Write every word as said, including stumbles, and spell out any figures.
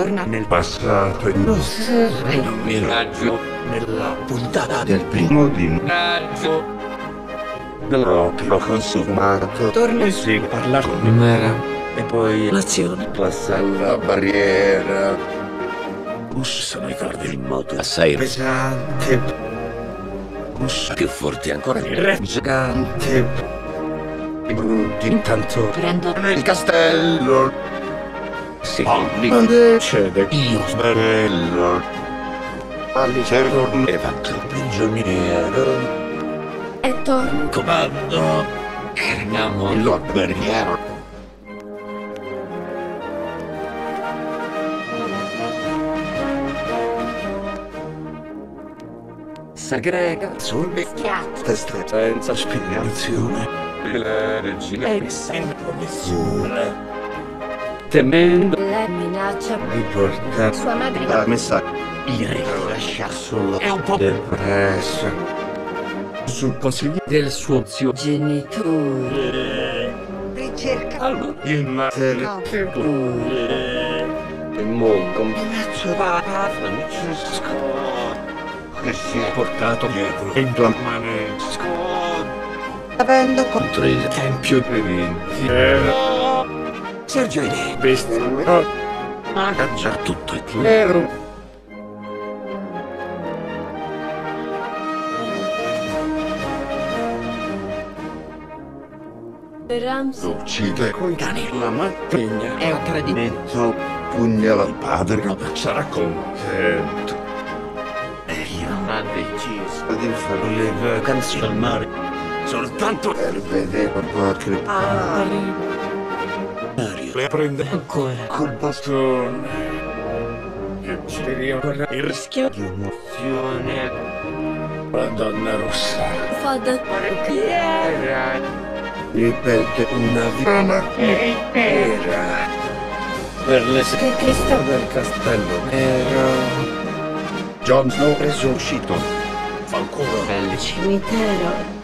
torna nel passato e non serve un miraggio nella puntata del primo di maggio. L'opio consumato torna e si parla con Mera e poi l'azione passa alla barriera. Bussano i cordi in modo assai pesante. Bussa più forte ancora il re gigante. I brutti intanto prendono il castello. Si lì cede io sbarello. All'interno è fatto prigioniero. E torno. Comando. Fermiamo il barriero. S'aggrega sul vecchiato. Testa senza spiegazione. La regina è sempre commissione. Temendo La minaccia di portare sua madre la messa. Il re lo lascia solo. È un po' depresso. Sul consiglio del suo zio genitore. ricerca il materiale e mo compiaccio papà Francesco che si è portato dietro il manesco avendo contro il tempio dell'inferno Sergei bestemmiò ma già tutto è chiaro. Ramsey Uccide coi cani la mattina è un tradimento. Pugnala il padre, non sarà contento. E io non ho deciso di fare le vacanze al mare soltanto per vedere qualche ari. Mario le prende ancora col bastone. Io c'eri ancora il rischio di emozione. La donna rossa Fada parrucchiera ripete una vana e era per le che Cristo del castello nero. Jon Snow resuscitò. Fa ancora cimitero